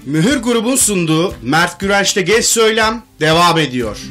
Mühür Grubun sunduğu Mert Güvenç'te Geç Söylem devam ediyor.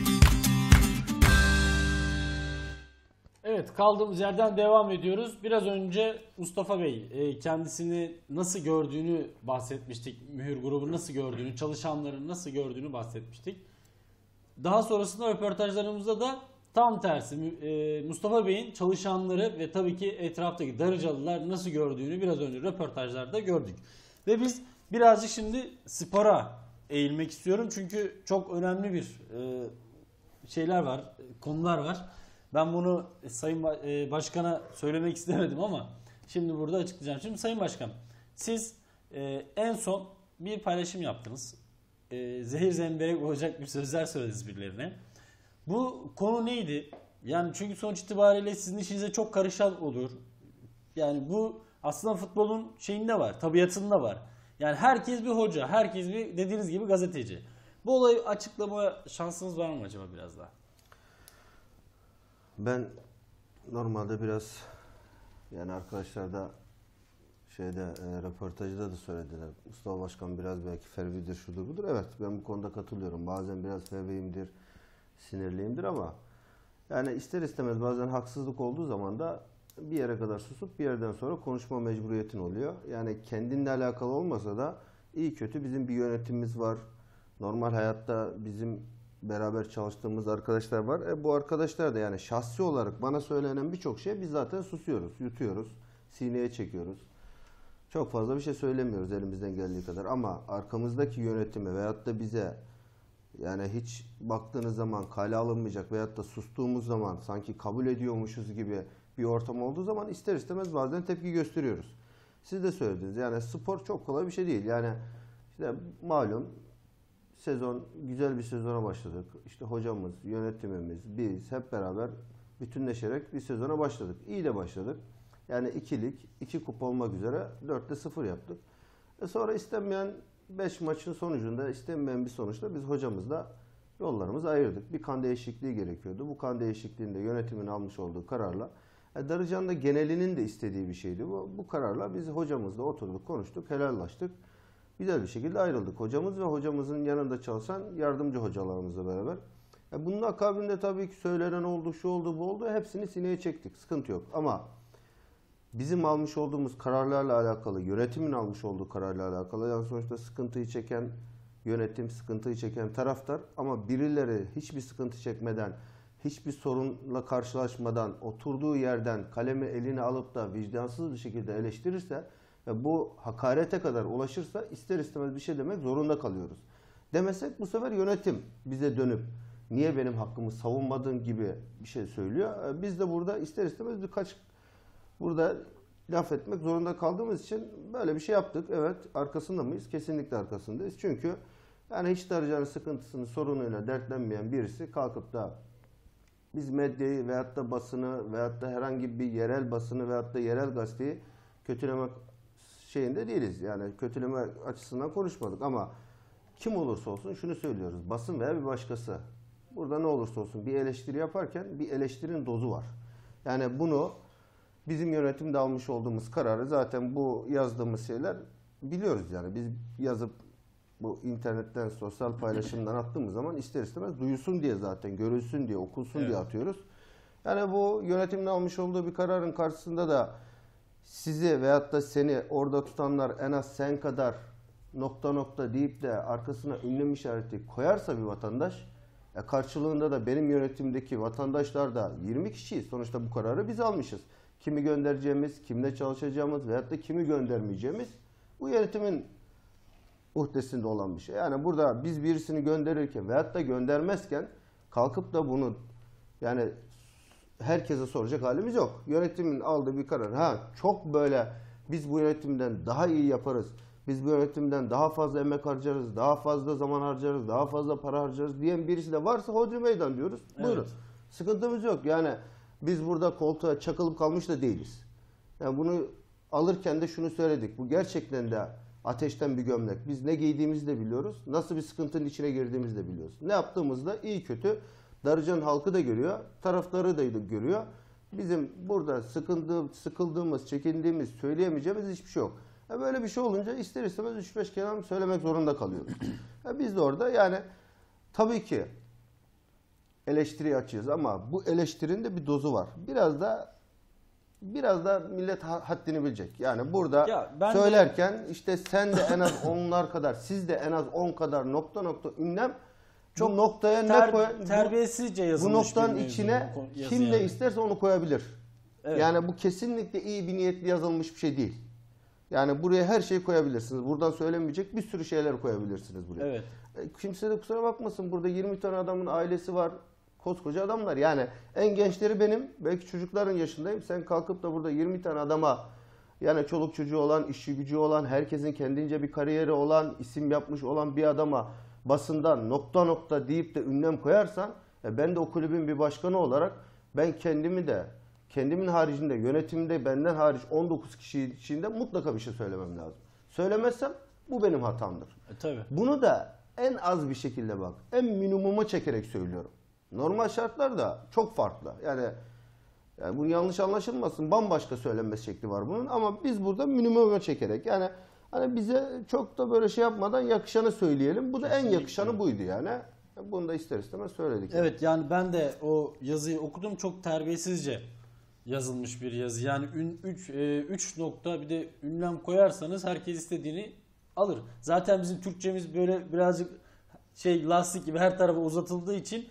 Evet, kaldığımız yerden devam ediyoruz. Biraz önce Mustafa Bey kendisini nasıl gördüğünü bahsetmiştik. Mühür Grubu nasıl gördüğünü, çalışanların nasıl gördüğünü bahsetmiştik. Daha sonrasında röportajlarımızda da tam tersi Mustafa Bey'in çalışanları ve tabii ki etraftaki Darıcalılar nasıl gördüğünü biraz önce röportajlarda gördük. Ve biz birazcık şimdi spora eğilmek istiyorum. Çünkü çok önemli bir şeyler var, konular var. Ben bunu Sayın Başkan'a söylemek istemedim ama şimdi burada açıklayacağım. Şimdi Sayın Başkan, siz en son bir paylaşım yaptınız. Zehir zemberek olacak bir sözler söylediniz birilerine. Bu konu neydi? Yani çünkü sonuç itibariyle sizin işinize çok karışan olur. Yani bu aslında futbolun şeyinde var, tabiatında var. Yani herkes bir hoca, herkes bir dediğiniz gibi gazeteci. Bu olayı açıklama şansınız var mı acaba biraz daha? Ben normalde biraz yani arkadaşlar da röportajda da söylediler. Mustafa Başkan biraz belki fervidir, şudur budur. Evet, ben bu konuda katılıyorum. Bazen biraz ferviyimdir, sinirliyimdir ama yani ister istemez bazen haksızlık olduğu zaman da bir yere kadar susup bir yerden sonra konuşma mecburiyetin oluyor. Yani kendinle alakalı olmasa da iyi kötü bizim bir yönetimimiz var. Normal hayatta bizim beraber çalıştığımız arkadaşlar var. Bu arkadaşlar da yani şahsi olarak bana söylenen birçok şey biz zaten susuyoruz, yutuyoruz, sineye çekiyoruz. Çok fazla bir şey söylemiyoruz elimizden geldiği kadar ama arkamızdaki yönetime veyahut da bize yani hiç baktığınız zaman kale alınmayacak veyahut da sustuğumuz zaman sanki kabul ediyormuşuz gibi bir ortam olduğu zaman ister istemez bazen tepki gösteriyoruz. Siz de söylediniz yani spor çok kolay bir şey değil. Yani işte malum sezon güzel bir sezona başladık. İşte hocamız, yönetimimiz, biz hep beraber bütünleşerek bir sezona başladık. İyi de başladık. Yani 2 lig, 2 kupa olmak üzere 4'te 0 yaptık. Sonra istenmeyen 5 maçın sonucunda istenmeyen bir sonuçla biz hocamızla yollarımızı ayırdık. Bir kan değişikliği gerekiyordu. Bu kan değişikliğinde yönetimin almış olduğu kararla Darıcan'ın da genelinin de istediği bir şeydi bu. Bu kararla biz hocamızla oturduk, konuştuk, helallaştık. Güzel bir şekilde ayrıldık. Hocamız ve hocamızın yanında çalışan yardımcı hocalarımızla beraber. Bunun akabinde tabii ki söylenen oldu, şu oldu, bu oldu. Hepsini sineye çektik. Sıkıntı yok. Ama bizim almış olduğumuz kararlarla alakalı, yönetimin almış olduğu kararlarla alakalı yani sonuçta sıkıntıyı çeken yönetim, sıkıntıyı çeken taraftar ama birileri hiçbir sıkıntı çekmeden, hiçbir sorunla karşılaşmadan, oturduğu yerden kalemi eline alıp da vicdansız bir şekilde eleştirirse ve bu hakarete kadar ulaşırsa ister istemez bir şey demek zorunda kalıyoruz. Demesek bu sefer yönetim bize dönüp niye benim hakkımı savunmadın gibi bir şey söylüyor. Biz de burada ister istemez birkaç burada laf etmek zorunda kaldığımız için böyle bir şey yaptık. Evet, arkasında mıyız? Kesinlikle arkasındayız. Çünkü yani hiç Darıcan'ın sıkıntısını, sorunuyla dertlenmeyen birisi kalkıp da biz medyayı veyahut da basını veyahut da herhangi bir yerel basını veyahut da yerel gazeteyi kötülemek şeyinde değiliz. Yani kötüleme açısından konuşmadık ama kim olursa olsun şunu söylüyoruz. Basın veya bir başkası. Burada ne olursa olsun bir eleştiri yaparken bir eleştirinin dozu var. Yani bunu bizim yönetimde almış olduğumuz kararı zaten bu yazdığımız şeyler biliyoruz yani. Biz yazıp bu internetten, sosyal paylaşımdan attığımız zaman ister istemez duyulsun diye zaten, görülsün diye, okunsun diye atıyoruz. Yani bu yönetimin almış olduğu bir kararın karşısında da sizi veyahut da seni orada tutanlar en az sen kadar nokta nokta deyip de arkasına ünlem işareti koyarsa bir vatandaş, karşılığında da benim yönetimdeki vatandaşlar da 20 kişiyiz. Sonuçta bu kararı biz almışız. Kimi göndereceğimiz, kimle çalışacağımız veyahut da kimi göndermeyeceğimiz bu yönetimin uhdesinde olan bir şey. Yani burada biz birisini gönderirken veyahut da göndermezken kalkıp da bunu yani herkese soracak halimiz yok. Yönetimin aldığı bir karar. Çok böyle biz bu yönetimden daha iyi yaparız. Biz bu yönetimden daha fazla emek harcarız, daha fazla zaman harcarız, daha fazla para harcarız diyen birisi de varsa hodri meydan diyoruz. Buyurun. Evet. Sıkıntımız yok. Yani biz burada koltuğa çakılıp kalmış da değiliz. Yani bunu alırken de şunu söyledik. Bu gerçekten de ateşten bir gömlek. Biz ne giydiğimizi de biliyoruz. Nasıl bir sıkıntının içine girdiğimizi de biliyoruz. Ne yaptığımızda iyi kötü Darıcan halkı da görüyor, taraftarı da görüyor. Bizim burada sıkıldığımız, çekindiğimiz, söyleyemeyeceğimiz hiçbir şey yok. Böyle bir şey olunca ister istemez 3-5 kelam söylemek zorunda kalıyoruz. Biz de orada yani tabii ki eleştiri açıyoruz ama bu eleştirinin de bir dozu var. Biraz da millet haddini bilecek. Yani burada söylerken işte sen de en az onlar kadar, siz de en az 10 kadar nokta ünlem çok bu noktaya ne koy terbiyesizce yazılmış bu noktanın içine kim ne isterse onu koyabilir. Evet. Yani bu kesinlikle iyi bir niyetli yazılmış bir şey değil. Yani buraya her şeyi koyabilirsiniz. Buradan söylemeyecek bir sürü şeyler koyabilirsiniz buraya. Evet. Kimse de kusura bakmasın. Burada 20 tane adamın ailesi var. Koskoca adamlar. Yani en gençleri benim. Belki çocukların yaşındayım. Sen kalkıp da burada 20 tane adama yani çoluk çocuğu olan, işi gücü olan, herkesin kendince bir kariyeri olan, isim yapmış olan bir adama basından nokta deyip de ünlem koyarsan ben de o kulübün bir başkanı olarak ben kendimin haricinde yönetimde benden hariç 19 kişi içinde mutlaka bir şey söylemem lazım. Söylemezsem bu benim hatamdır. Tabii. Bunu da en az bir şekilde bak, en minimuma çekerek söylüyorum. Normal şartlarda çok farklı. Yani bu yanlış anlaşılmasın. Bambaşka söylenmesi şekli var bunun ama biz burada minimuma çekerek yani hani bize çok da böyle şey yapmadan yakışanı söyleyelim. Bu da kesinlikle en yakışanı buydu yani. Bunu da ister istemez söyledik. Evet yani ben de o yazıyı okudum. Çok terbiyesizce yazılmış bir yazı. Yani 3 nokta bir de ünlem koyarsanız herkes istediğini alır. Zaten bizim Türkçemiz böyle birazcık lastik gibi her tarafa uzatıldığı için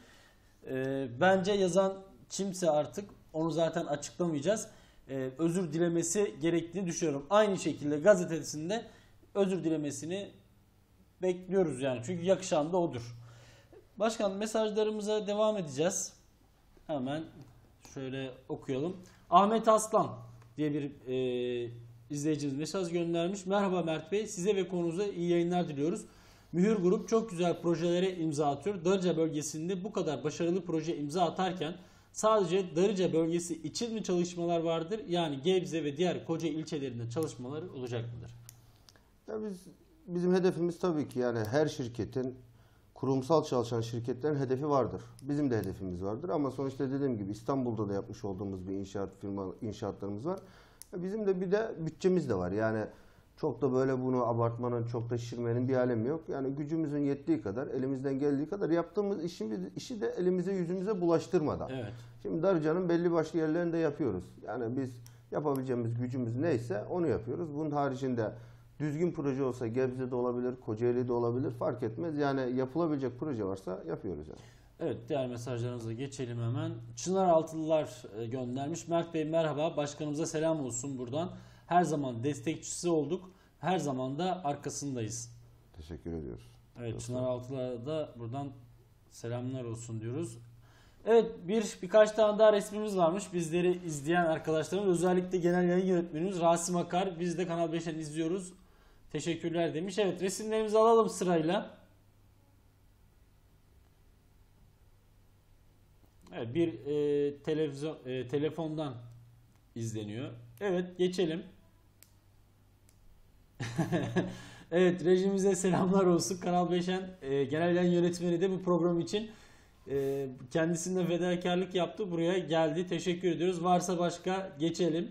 bence yazan kimse artık onu zaten açıklamayacağız. Özür dilemesi gerektiğini düşünüyorum. Aynı şekilde gazetesinde özür dilemesini bekliyoruz yani. Çünkü yakışan da odur. Başkan mesajlarımıza devam edeceğiz. Hemen şöyle okuyalım. Ahmet Aslan diye bir izleyicimiz mesaj göndermiş. Merhaba Mert Bey. Size ve konunuza iyi yayınlar diliyoruz. Mühür Grup çok güzel projelere imza atıyor. Darıca bölgesinde bu kadar başarılı proje imza atarken sadece Darıca bölgesi için mi çalışmalar vardır? Yani Gebze ve diğer koca ilçelerinde çalışmaları olacak mıdır? Ya bizim hedefimiz tabii ki yani her şirketin kurumsal çalışan şirketlerin hedefi vardır. Bizim de hedefimiz vardır ama sonuçta dediğim gibi İstanbul'da da yapmış olduğumuz bir inşaatlarımız var. Bizim de bir de bütçemiz de var. Yani çok da böyle bunu abartmanın, çok da şişirmenin bir alemi yok. Yani gücümüzün yettiği kadar, elimizden geldiği kadar yaptığımız işi de elimize yüzümüze bulaştırmadan. Evet. Şimdi Darıca'nın belli başlı yerlerinde yapıyoruz. Yani biz yapabileceğimiz gücümüz neyse onu yapıyoruz. Bunun haricinde düzgün proje olsa Gebze'de olabilir, Kocaeli'de olabilir fark etmez. Yani yapılabilecek proje varsa yapıyoruz yani. Evet diğer mesajlarımıza geçelim hemen. Çınar Altılılar göndermiş. Mert Bey merhaba. Başkanımıza selam olsun buradan. Her zaman destekçisi olduk. Her zaman da arkasındayız. Teşekkür ediyoruz. Evet Çınar Altılar'a da buradan selamlar olsun diyoruz. Evet birkaç tane daha resmimiz varmış. Bizleri izleyen arkadaşlarımız özellikle genel yayın yönetmenimiz Rasim Akar. Biz de Kanal 5'ten izliyoruz. Teşekkürler demiş. Evet resimlerimizi alalım sırayla. Evet bir telefondan izleniyor. Evet geçelim. Evet rejimize selamlar olsun. Kanal 5'en genel yayın yönetmeni de bu program için kendisine fedakarlık yaptı. Buraya geldi. Teşekkür ediyoruz. Varsa başka geçelim.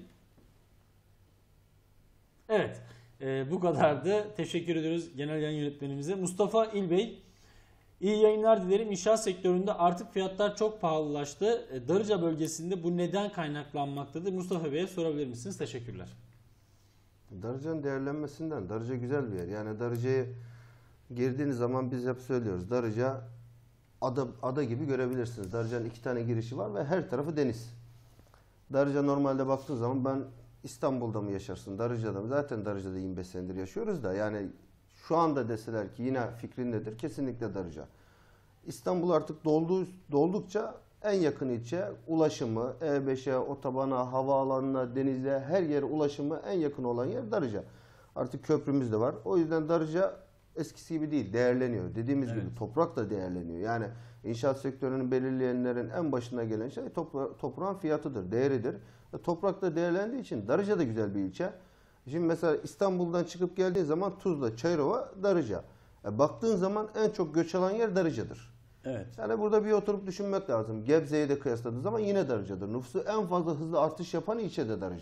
Evet. Bu kadardı. Teşekkür ediyoruz genel yayın yönetmenimize. Mustafa İlbey. İyi yayınlar dilerim. İnşaat sektöründe artık fiyatlar çok pahalılaştı. Darıca bölgesinde bu neden kaynaklanmaktadır? Mustafa Bey'e sorabilir misiniz? Teşekkürler. Darıca'nın değerlenmesinden. Darıca güzel bir yer. Yani Darıca'ya girdiğiniz zaman biz hep söylüyoruz. Darıca ada gibi görebilirsiniz. Darıca'nın 2 tane girişi var ve her tarafı deniz. Darıca normalde baktığın zaman ben İstanbul'da mı yaşarsın, Darıca'da mı? Zaten Darıca'da 25 senedir yaşıyoruz da yani şu anda deseler ki yine fikrin nedir? Kesinlikle Darıca. İstanbul artık doldukça en yakın ilçe ulaşımı, E5'e, otobana, havaalanına, denize her yere ulaşımı en yakın olan yer Darıca. Artık köprümüz de var. O yüzden Darıca eskisi gibi değil, değerleniyor. Dediğimiz gibi toprak da değerleniyor. Yani inşaat sektörünü belirleyenlerin en başına gelen şey toprağın fiyatıdır, değeridir. Toprak da değerlendiği için Darıca da güzel bir ilçe. Şimdi mesela İstanbul'dan çıkıp geldiğin zaman Tuzla, Çayırova, Darıca. Baktığın zaman en çok göç alan yer Darıca'dır. Evet. Yani burada bir oturup düşünmek lazım. Gebze'yi de kıyasladığı zaman yine Darıca'dır. Nüfusu en fazla hızlı artış yapan ilçe de Darıca.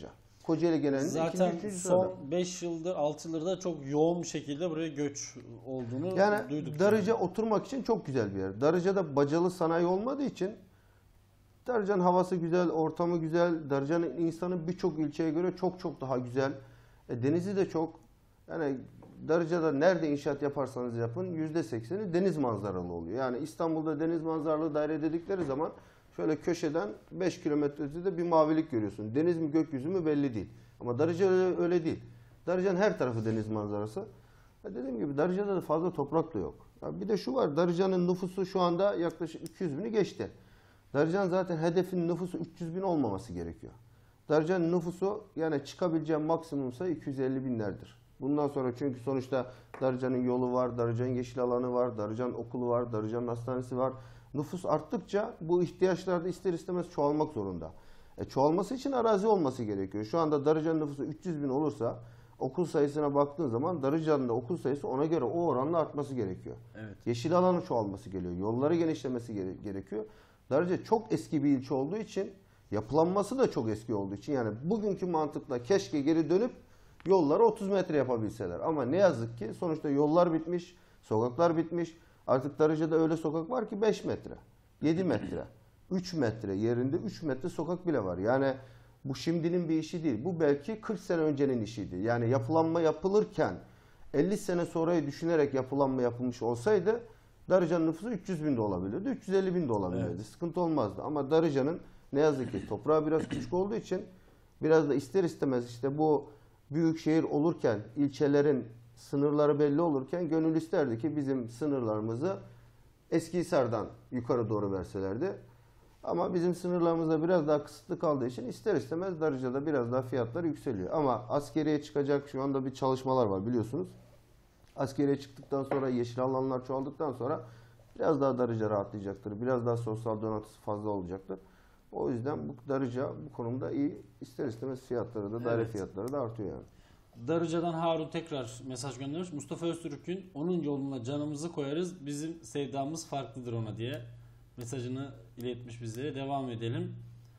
Kocaeli genelinde Zaten ikinci, üçüncü sırada. son 5 yıldır 6 yıldır da çok yoğun bir şekilde buraya göç olduğunu Yani duyduk. Darıca oturmak için çok güzel bir yer. Darıca'da bacalı sanayi olmadığı için Darıca'nın havası güzel, ortamı güzel. Darıca'nın insanı birçok ilçeye göre çok çok daha güzel. Denizi de çok. Yani Darıca'da nerede inşaat yaparsanız yapın %80'i deniz manzaralı oluyor. Yani İstanbul'da deniz manzaralı daire dedikleri zaman şöyle köşeden 5 kilometre ötede bir mavilik görüyorsun. Deniz mi gökyüzü mü belli değil. Ama Darıca öyle değil. Darıca'nın her tarafı deniz manzarası. Dediğim gibi Darıca'da da fazla toprak da yok. Bir de şu var, Darıca'nın nüfusu şu anda yaklaşık 200 bini geçti. Darıca'nın zaten hedefin nüfusu 300 bin olmaması gerekiyor. Darıca'nın nüfusu yani çıkabileceği maksimum sayı 250 binlerdir. Bundan sonra çünkü sonuçta Darıca'nın yolu var, Darıca'nın yeşil alanı var, Darıca'nın okulu var, Darıca'nın hastanesi var. Nüfus arttıkça bu ihtiyaçlar da ister istemez çoğalmak zorunda. Çoğalması için arazi olması gerekiyor. Şu anda Darıca'nın nüfusu 300 bin olursa okul sayısına baktığın zaman Darıca'nın da okul sayısı ona göre o oranla artması gerekiyor. Evet. Yeşil alanın çoğalması geliyor. Yolları genişlemesi gerekiyor. Darıca çok eski bir ilçe olduğu için yapılanması da çok eski olduğu için yani bugünkü mantıkla keşke geri dönüp yolları 30 metre yapabilseler. Ama ne yazık ki sonuçta yollar bitmiş, sokaklar bitmiş. Artık Darıca'da öyle sokak var ki 5 metre, 7 metre, 3 metre yerinde 3 metre sokak bile var. Yani bu şimdinin bir işi değil. Bu belki 40 sene öncenin işiydi. Yani yapılanma yapılırken 50 sene sonrayı düşünerek yapılanma yapılmış olsaydı Darıca'nın nüfusu 300 bin de olabilirdi, 350 bin de olabilirdi. Evet. Sıkıntı olmazdı. Ama Darıca'nın ne yazık ki toprağı biraz küçük olduğu için biraz da ister istemez işte bu büyük şehir olurken, ilçelerin sınırları belli olurken gönül isterdi ki bizim sınırlarımızı Eskihisar'dan yukarı doğru verselerdi. Ama bizim sınırlarımızda biraz daha kısıtlı kaldığı için ister istemez Darıca'da biraz daha fiyatlar yükseliyor. Ama askeriye çıkacak şu anda bir çalışmalar var biliyorsunuz. Askeriye çıktıktan sonra yeşil alanlar çoğaldıktan sonra biraz daha Darıca rahatlayacaktır. Biraz daha sosyal donatısı fazla olacaktır. O yüzden bu Darıca bu konumda iyi. İster istemez fiyatları da daire fiyatları da artıyor yani. Darıca'dan Harun tekrar mesaj göndermiş. Mustafa Öztürk'ün onun yoluna canımızı koyarız. Bizim sevdamız farklıdır ona diye mesajını iletmiş bizlere. Devam edelim.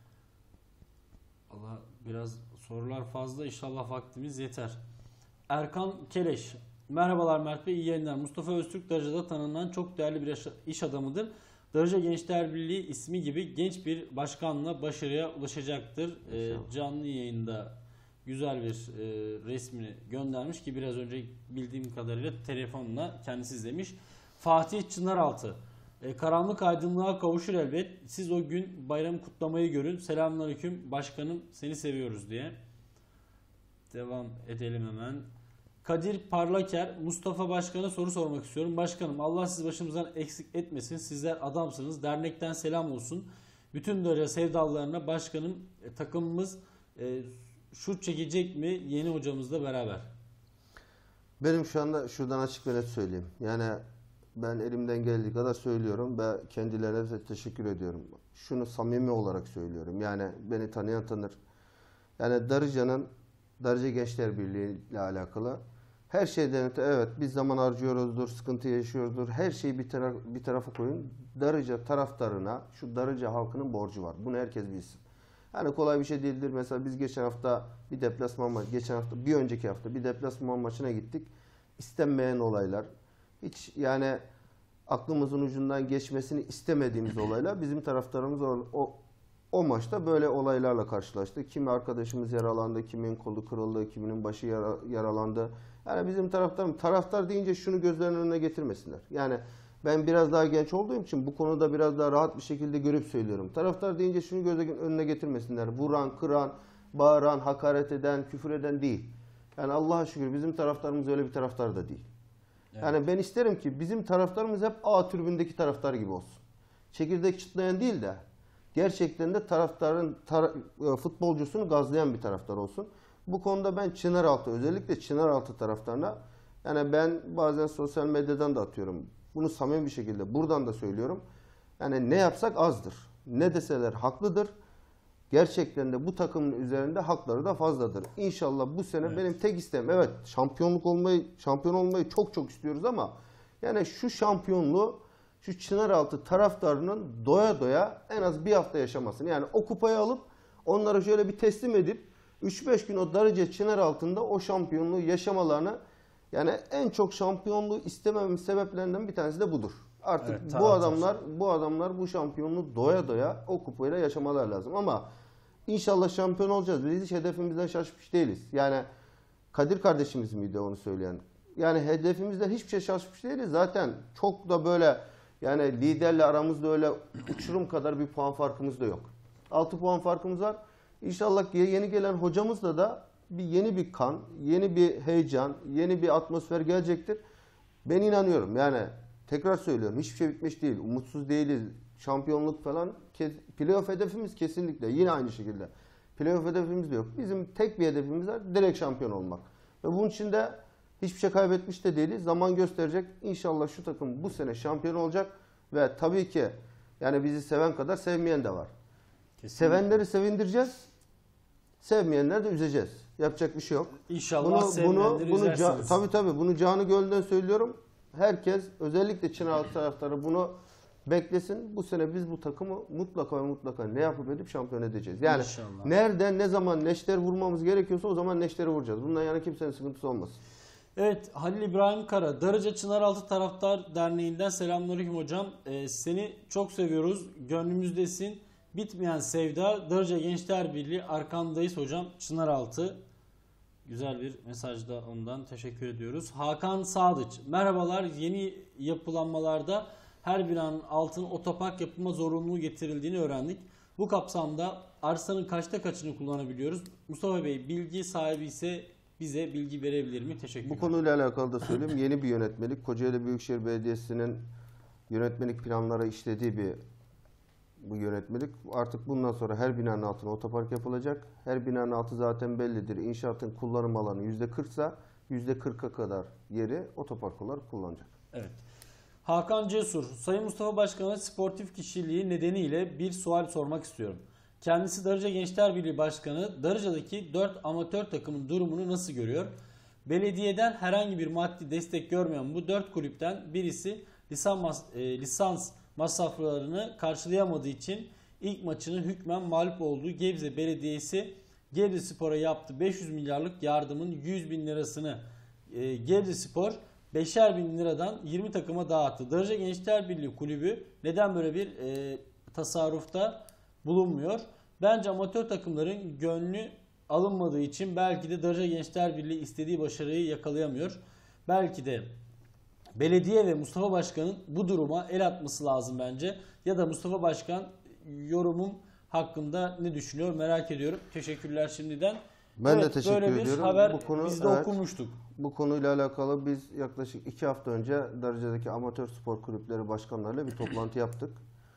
Allah biraz sorular fazla. İnşallah vaktimiz yeter. Erkan Keleş. Merhabalar Mert Bey, iyi yayınlar. Mustafa Öztürk Darıca'da tanınan çok değerli bir iş adamıdır. Darıca Gençler Birliği ismi gibi genç bir başkanla başarıya ulaşacaktır. Canlı yayında güzel bir resmini göndermiş ki biraz önce bildiğim kadarıyla telefonla kendisi izlemiş. Fatih Çınaraltı. Karanlık aydınlığa kavuşur elbet. Siz o gün bayramı kutlamayı görün. Selamünaleyküm başkanım, seni seviyoruz diye. Devam edelim hemen. Kadir Parlaker, Mustafa Başkan'a soru sormak istiyorum. Başkanım, Allah sizi başımızdan eksik etmesin. Sizler adamsınız. Dernekten selam olsun. Bütün Darıca sevdalılarına başkanım, takımımız şut çekecek mi yeni hocamızla beraber? Benim şu anda şuradan açık ve net söyleyeyim. Yani ben elimden geldiği kadar söylüyorum ve kendilerine de teşekkür ediyorum. Şunu samimi olarak söylüyorum. Yani beni tanıyan tanır. Yani Darıca Gençler Birliği ile alakalı her şeyden öte evet biz zaman harcıyoruzdur, sıkıntı yaşıyoruzdur. Her şeyi bir tarafa koyun. Darıca taraftarına, şu Darıca halkının borcu var. Bunu herkes bilsin. Yani kolay bir şey değildir. Mesela biz geçen hafta bir deplasman maçı, bir önceki hafta bir deplasman maçına gittik. İstenmeyen olaylar. Hiç yani aklımızın ucundan geçmesini istemediğimiz olaylar. Bizim taraftarımız o maçta böyle olaylarla karşılaştı. Kimi arkadaşımız yaralandı, kimin kolu kırıldı, kiminin başı yaralandı. Yani bizim taraftar deyince şunu gözlerinin önüne getirmesinler. Yani ben biraz daha genç olduğum için bu konuda biraz daha rahat bir şekilde görüp söylüyorum. Taraftar deyince şunu gözlerinin önüne getirmesinler. Vuran, kıran, bağıran, hakaret eden, küfür eden değil. Yani Allah'a şükür bizim taraftarımız öyle bir taraftar da değil. Evet. Yani ben isterim ki bizim taraftarımız hep A tribündeki taraftar gibi olsun. Çekirdek çıtlayan değil de gerçekten de taraftarın futbolcusunu gazlayan bir taraftar olsun. Bu konuda ben Çınaraltı, özellikle Çınaraltı taraftarına, yani ben bazen sosyal medyadan da atıyorum. Bunu samimi bir şekilde buradan da söylüyorum. Yani ne yapsak azdır. Ne deseler haklıdır. Gerçekten de bu takımın üzerinde hakları da fazladır. İnşallah bu sene benim tek isteğim, evet şampiyon olmayı çok çok istiyoruz ama yani şu şampiyonluğu şu Çınaraltı taraftarının doya doya en az bir hafta yaşamasını. Yani o kupayı alıp onları şöyle bir teslim edip 3-5 gün o Darıca çınar altında o şampiyonluğu yaşamalarını, yani en çok şampiyonluğu istememin sebeplerinden bir tanesi de budur. Artık Evet, bu adamlar bu şampiyonluğu doya doya o kupayla yaşamalar lazım. Ama inşallah şampiyon olacağız. Biz hiç hedefimizden şaşmış değiliz. Yani Kadir kardeşimiz miydi onu söyleyen? Yani hedefimizden hiçbir şey şaşmış değiliz. Zaten çok da böyle, yani liderle aramızda öyle uçurum kadar bir puan farkımız da yok. 6 puan farkımız var. İnşallah yeni gelen hocamızla da yeni bir kan, yeni bir heyecan, yeni bir atmosfer gelecektir. Ben inanıyorum. Yani tekrar söylüyorum, hiçbir şey bitmiş değil. Umutsuz değiliz. Şampiyonluk falan, playoff hedefimiz kesinlikle yine aynı şekilde. Playoff hedefimiz de yok. Bizim tek bir hedefimiz var, direkt şampiyon olmak. Ve bunun için de hiçbir şey kaybetmiş de değiliz. Zaman gösterecek. İnşallah şu takım bu sene şampiyon olacak. Ve tabii ki yani bizi seven kadar sevmeyen de var. Kesinlikle. Sevenleri sevindireceğiz. Sevmeyenleri de üzeceğiz. Yapacak bir şey yok. İnşallah sevmeyenleri üzersiniz. Tabii bunu canı gönülden söylüyorum. Herkes, özellikle Çınaraltı taraftarı bunu beklesin. Bu sene biz bu takımı mutlaka ne yapıp edip şampiyon edeceğiz. Yani İnşallah. nereden ne zaman neşter vurmamız gerekiyorsa o zaman neşteri vuracağız. Bundan yana kimsenin sıkıntısı olmasın. Evet, Halil İbrahim Kara, Darıca Çınaraltı Taraftar Derneği'nden selamünaleyküm hocam. Seni çok seviyoruz, gönlümüzdesin. Bitmeyen sevda, Darıca Gençler Birliği arkandayız hocam. Çınaraltı. Güzel bir mesaj da ondan, teşekkür ediyoruz. Hakan Sadıç, merhabalar. Yeni yapılanmalarda her binanın altına otopark yapılma zorunluluğu getirildiğini öğrendik. Bu kapsamda arsanın kaçta kaçını kullanabiliyoruz? Mustafa Bey bilgi sahibi ise bize bilgi verebilir mi? Teşekkürler. Bu konuyla alakalı da söyleyeyim. Yeni bir yönetmelik, Kocaeli Büyükşehir Belediyesi'nin yönetmelik planlara işlediği bu yönetmelik. Artık bundan sonra her binanın altına otopark yapılacak. Her binanın altı zaten bellidir. İnşaatın kullanım alanı %40 ise %40'a kadar yeri otopark olarak kullanacak. Evet. Hakan Cesur, Sayın Mustafa Başkan'a sportif kişiliği nedeniyle bir sual sormak istiyorum. Kendisi Darıca Gençler Birliği Başkanı, Darıca'daki 4 amatör takımın durumunu nasıl görüyor? Belediyeden herhangi bir maddi destek görmeyen bu 4 kulüpten birisi lisans masraflarını karşılayamadığı için ilk maçını hükmen mağlup olduğu Gebze Belediyesi Gebze Spor'a yaptı 500 milyarlık yardımın 100 bin lirasını Gebze Spor 5'er bin liradan 20 takıma dağıttı. Darıca Gençler Birliği Kulübü neden böyle bir tasarrufta bulunmuyor? Bence amatör takımların gönlü alınmadığı için belki de Darıca Gençler Birliği istediği başarıyı yakalayamıyor. Belki de belediye ve Mustafa Başkan'ın bu duruma el atması lazım bence. Ya da Mustafa Başkan yorumum hakkında ne düşünüyor merak ediyorum. Teşekkürler şimdiden. Ben de teşekkür böyle ediyorum. Bir haber Bu konu, biz de okumuştuk. Bu konuyla alakalı biz yaklaşık 2 hafta önce Darıca'daki amatör spor kulüpleri başkanlarıyla bir toplantı yaptık.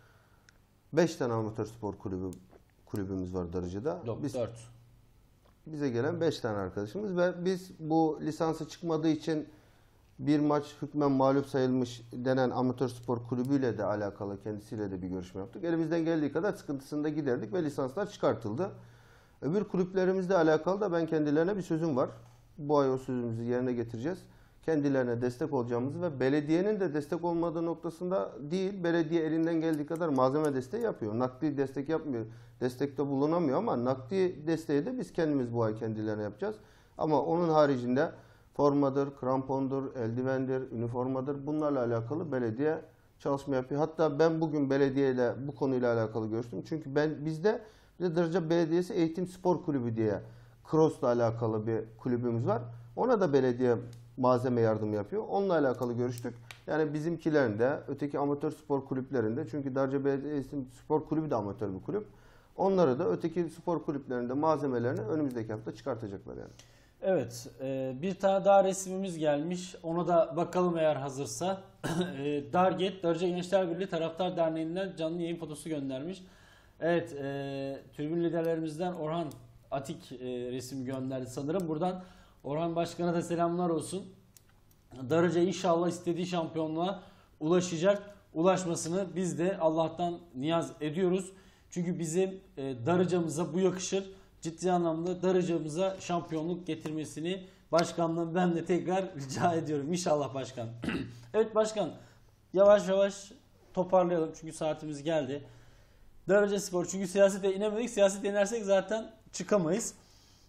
5 tane amatör spor kulübümüz var Darıca'da. 4. Bize gelen 5 tane arkadaşımız ve biz bu lisansı çıkmadığı için bir maç hükmen mağlup sayılmış denen amatör spor kulübüyle de alakalı, kendisiyle de bir görüşme yaptık. Elimizden geldiği kadar sıkıntısını da giderdik ve lisanslar çıkartıldı. Öbür kulüplerimizle alakalı da ben kendilerine bir sözüm var. Bu ay o sözümüzü yerine getireceğiz. Kendilerine destek olacağımızı ve belediyenin de destek olmadığı noktasında değil, belediye elinden geldiği kadar malzeme desteği yapıyor. Nakdi destek yapmıyor, destekte bulunamıyor ama nakdi desteği de biz kendimiz bu ay kendilerine yapacağız. Ama onun haricinde formadır, krampondur, eldivendir, üniformadır, bunlarla alakalı belediye çalışma yapıyor. Hatta ben bugün belediyeyle bu konuyla alakalı görüştüm. Çünkü bizde Darıca Belediyesi Eğitim Spor Kulübü diye cross'la alakalı bir kulübümüz var. Ona da belediye malzeme yardımı yapıyor. Onunla alakalı görüştük. Yani bizimkilerin de, öteki amatör spor kulüplerinde, çünkü Darıca Belediyesi Spor Kulübü de amatör bir kulüp. Onları da öteki spor kulüplerinde malzemelerini önümüzdeki hafta çıkartacaklar yani. Evet, bir tane daha resmimiz gelmiş. Ona da bakalım eğer hazırsa. Darget, Darıca Gençler Birliği Taraftar Derneği'nden canlı yayın fotosu göndermiş. Evet, tribün liderlerimizden Orhan Atik resim gönderdi sanırım. Buradan Orhan Başkan'a da selamlar olsun. Darıca inşallah istediği şampiyonluğa ulaşacak. Ulaşmasını biz de Allah'tan niyaz ediyoruz. Çünkü bizim Darıca'mıza bu yakışır. Ciddi anlamda Darıca'mıza şampiyonluk getirmesini başkandan ben de tekrar rica ediyorum. İnşallah başkan. Evet başkan, yavaş yavaş toparlayalım çünkü saatimiz geldi. Darıca Spor, çünkü siyasete inemedik. Siyasete inersek zaten çıkamayız.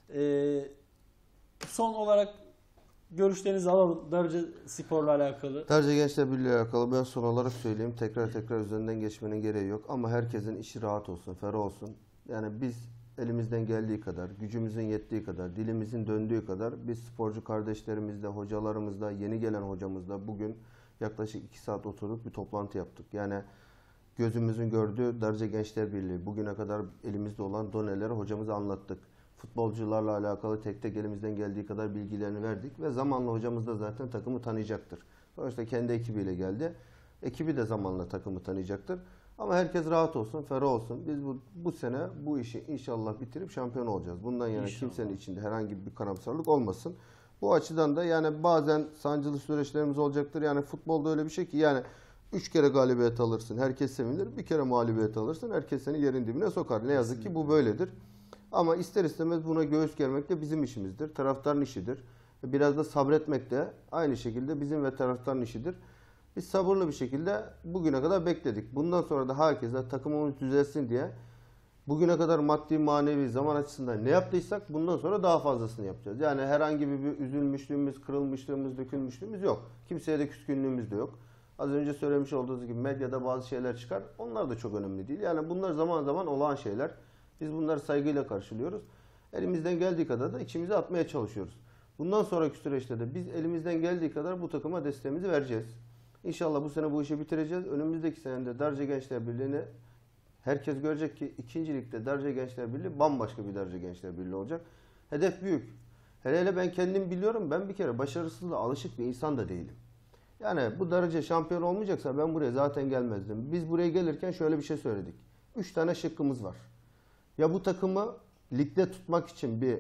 Son olarak görüşlerinizi alalım Darıca Spor'la alakalı. Darıca Gençler Birliği ile alakalı ben son olarak söyleyeyim. Tekrar üzerinden geçmenin gereği yok. Ama herkesin işi rahat olsun, ferah olsun. Yani biz elimizden geldiği kadar, gücümüzün yettiği kadar, dilimizin döndüğü kadar biz sporcu kardeşlerimizle, hocalarımızla, yeni gelen hocamızla bugün yaklaşık 2 saat oturduk bir toplantı yaptık. Yani gözümüzün gördüğü Darıca Gençler Birliği, bugüne kadar elimizde olan doneleri hocamıza anlattık. Futbolcularla alakalı tek tek elimizden geldiği kadar bilgilerini verdik ve zamanla hocamız da zaten takımı tanıyacaktır. Sonuçta kendi ekibiyle geldi. Ekibi de zamanla takımı tanıyacaktır. Ama herkes rahat olsun, ferah olsun. Biz bu sene bu işi inşallah bitirip şampiyon olacağız. Bundan yana kimsenin içinde herhangi bir karamsarlık olmasın. Bu açıdan da yani bazen sancılı süreçlerimiz olacaktır. Yani futbolda öyle bir şey ki yani 3 kere galibiyet alırsın, herkes sevinir. Bir kere mağlubiyet alırsın, herkes seni yerin dibine sokar. Ne yazık ki bu böyledir. Ama ister istemez buna göğüs germek de bizim işimizdir. Taraftarın işidir. Biraz da sabretmek de aynı şekilde bizim ve taraftarın işidir. Biz sabırlı bir şekilde bugüne kadar bekledik. Bundan sonra da herkese takımımız düzelsin diye bugüne kadar maddi manevi zaman açısından ne yaptıysak bundan sonra daha fazlasını yapacağız. Yani herhangi bir üzülmüşlüğümüz, kırılmışlığımız, dökülmüşlüğümüz yok. Kimseye de küskünlüğümüz de yok. Az önce söylemiş olduğunuz gibi medyada bazı şeyler çıkar. Onlar da çok önemli değil. Yani bunlar zaman zaman olağan şeyler. Biz bunları saygıyla karşılıyoruz. Elimizden geldiği kadar da içimize atmaya çalışıyoruz. Bundan sonraki süreçte de biz elimizden geldiği kadar bu takıma desteğimizi vereceğiz. İnşallah bu sene bu işi bitireceğiz. Önümüzdeki senede Darıca Gençler Birliği'ni herkes görecek ki 2. Lig'de Darıca Gençler Birliği bambaşka bir Darıca Gençler Birliği olacak. Hedef büyük. Hele ben kendim biliyorum. Ben bir kere başarısızlığa alışık bir insan da değilim. Yani bu Darıca şampiyon olmayacaksa ben buraya zaten gelmezdim. Biz buraya gelirken şöyle bir şey söyledik. 3 tane şıkkımız var. Ya bu takımı ligde tutmak için bir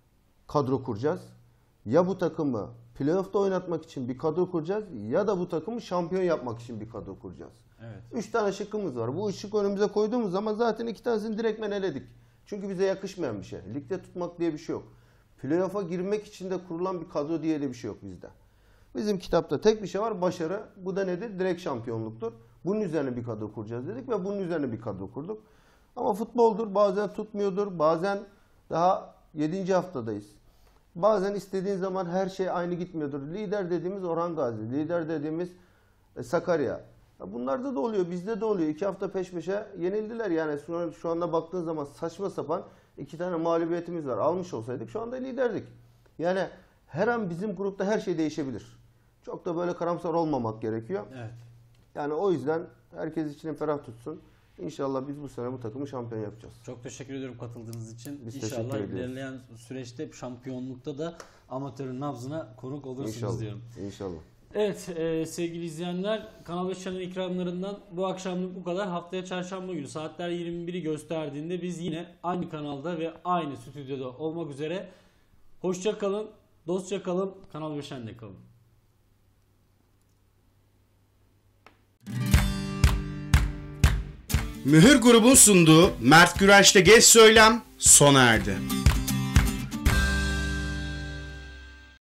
kadro kuracağız. Ya bu takımı playoff'ta oynatmak için bir kadro kuracağız. Ya da bu takımı şampiyon yapmak için bir kadro kuracağız. Evet. 3 tane şıkkımız var. Bu şık önümüze koyduğumuz zaman zaten 2 tanesini direktmen eledik. Çünkü bize yakışmayan bir şey. Ligde tutmak diye bir şey yok. Playoff'a girmek için de kurulan bir kadro diye de bir şey yok bizde. Bizim kitapta tek bir şey var, başarı. Bu da nedir? Direkt şampiyonluktur. Bunun üzerine bir kadro kuracağız dedik ve bunun üzerine bir kadro kurduk. Ama futboldur, bazen tutmuyordur, bazen daha 7. haftadayız. Bazen istediğin zaman her şey aynı gitmiyordur. Lider dediğimiz Orhan Gazi, lider dediğimiz Sakarya. Bunlarda da oluyor, bizde de oluyor. 2 hafta peş peşe yenildiler. Yani şu anda baktığın zaman saçma sapan 2 tane mağlubiyetimiz var. Almış olsaydık şu anda liderdik. Yani her an bizim grupta her şey değişebilir. Çok da böyle karamsar olmamak gerekiyor. Evet. Yani o yüzden herkes içini ferah tutsun. İnşallah biz bu sene bu takımı şampiyon yapacağız. Çok teşekkür ediyorum katıldığınız için. Biz İnşallah teşekkür ediyoruz. ilerleyen süreçte şampiyonlukta da amatörün nabzına konuk olursunuz İnşallah. diyorum. İnşallah. Evet sevgili izleyenler, Kanal 5 Channel ekranlarından bu akşamlık bu kadar. Haftaya çarşamba günü saatler 21'i gösterdiğinde biz yine aynı kanalda ve aynı stüdyoda olmak üzere. Hoşça kalın, dostça kalın, Kanal 5 Channel'de kalın. Mühür grubun sunduğu Mert Güvenç'te Geç Söylem sona erdi.